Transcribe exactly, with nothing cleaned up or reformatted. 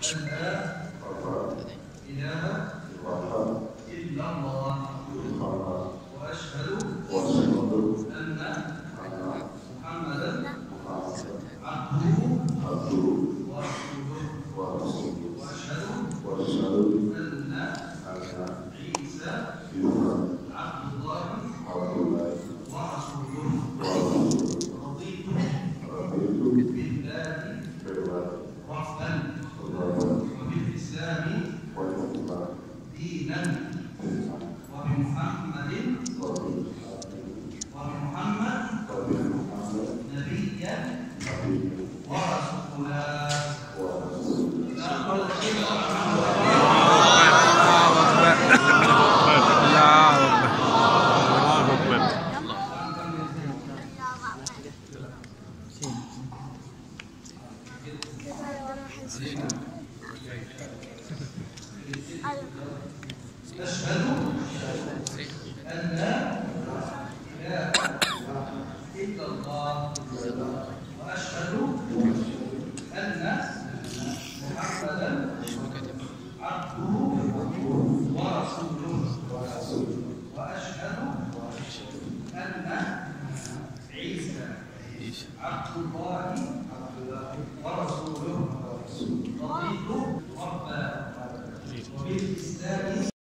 أن لا إله إلا الله وأشهد أن محمدا عبده ورسوله وأشهد أن عيسى عبد الله ورسوله رضيت بالله ربا وبالإسلام دينا وبمحمد وبمحمد نبيا ورسولا. أشهد أن لا إله إلا الله وأشهد أن محمدا عبده ورسوله وأشهد أن عيسى عبد الله ورسوله رضيت ربا وبالإسلام